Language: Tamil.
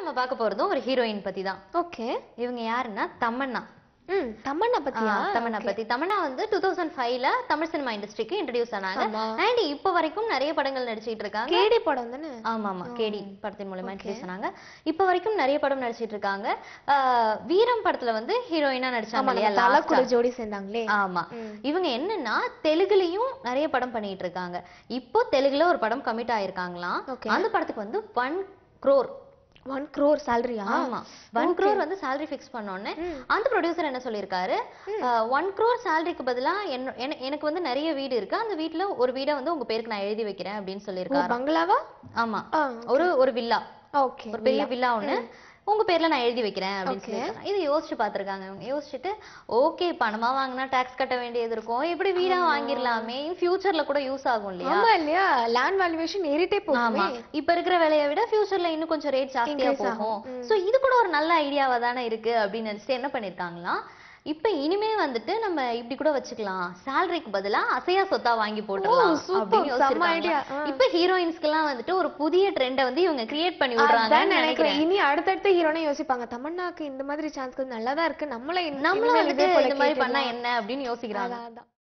நம்ம பார்க்க போறதும் ஒரு ஹீரோயின் பத்தி தான். ஓகே. இவங்க யாருன்னா தமன்னா. தமன்னா பத்தியா? தமன்னா பத்தி. தமன்னா வந்து 2005ல தமிழ் சினிமா இண்டஸ்ட்ரிக்கு இன்ட்ரோடியூஸ் ஆனாங்க. அண்ட் இப்போ வரைக்கும் நிறைய படங்கள் நடிச்சிட்டு இருக்காங்க. கேடி படம் தானே? ஆமா கேடி படத்தின் மூலமா இன்ட்ரோடியூஸ் ஆனாங்க. இப்போ வரைக்கும் நிறைய படம் நடிச்சிட்டு இருக்காங்க. வீரம் படத்துல வந்து ஹீரோயினா நடிச்சாங்க இல்லையா? தல கூட ஜோடி சேர்ந்தாங்களே. ஆமா. இவங்க என்னன்னா தெலுங்குலயும் நிறைய படம் பண்ணிட்டு இருக்காங்க. இப்போ தெலுங்குல ஒரு படம் கமிட் ஆயிருக்காங்களாம். அந்த படத்துக்கு வந்து 1 crore 1 crore salary-யா? ஆமா 1 crore வந்து salary fix பண்ணோனே அந்த ப்ரொடியூசர் என்ன சொல்லிருக்காரு, 1 crore salary-க்கு பதிலா எனக்கு வந்து நிறைய வீடு இருக்கு, அந்த வீட்ல ஒரு வீட வந்து உங்க பேருக்கு நான் எழுதி வைக்கிறேன் அப்படினு சொல்லிருக்காரு. பங்களாவா? ஆமா. ஒரு வில்லா. ஓகே. ஒரு பெரிய வில்லா ஒன்னு உங்க பேர்ல நான் எழுதி வைக்கிறேன் அப்படின்னு சொல்லிருக்காங்க. இது யோசிச்சு பாத்துருக்காங்க. இவங்க யோசிச்சுட்டு ஓகே பணமா வாங்கினா டாக்ஸ் கட்ட வேண்டியது இருக்கும், எப்படி வீடா வாங்கிடலாமே, ஃபியூச்சர்ல கூட யூஸ் ஆகும் இல்லையா? ஆமா இல்லையா? லேண்ட் வேல்யூவேஷன் ஏறிட்டே போகுமே. ஆமா. இப்ப இருக்கிற விலையை விட ஃபியூச்சர்ல இன்னும் கொஞ்சம் ரேட் ஜாஸ்தியா போகும். சோ இது கூட ஒரு நல்ல ஐடியாவா தானே இருக்கு அப்படின்னு நினைச்சிட்டு என்ன பண்ணிருக்காங்களா, இப்ப இனிமே வந்துட்டு நம்ம இப்படி கூட வச்சுக்கலாம், சாலரிக்கு பதிலா அசையா சொத்தா வாங்கி போட்டுடலாம் அப்படின்னு யோசிச்சிருக்காங்க. இப்ப ஹீரோயின்ஸ்க்கு எல்லாம் வந்துட்டு ஒரு புதிய ட்ரெண்ட வந்து இவங்க கிரியேட் பண்ணி விடுறாங்கன்னு நினைக்கிறேன். இனி அடுத்தடுத்த ஹீரோனே யோசிப்பாங்க, தமன்னாக்கு இந்த மாதிரி சான்ஸ் நல்லதா இருக்கு, நம்மள வந்துட்டு இந்த மாதிரி பண்ணா என்ன அப்படின்னு யோசிக்கிறாங்க.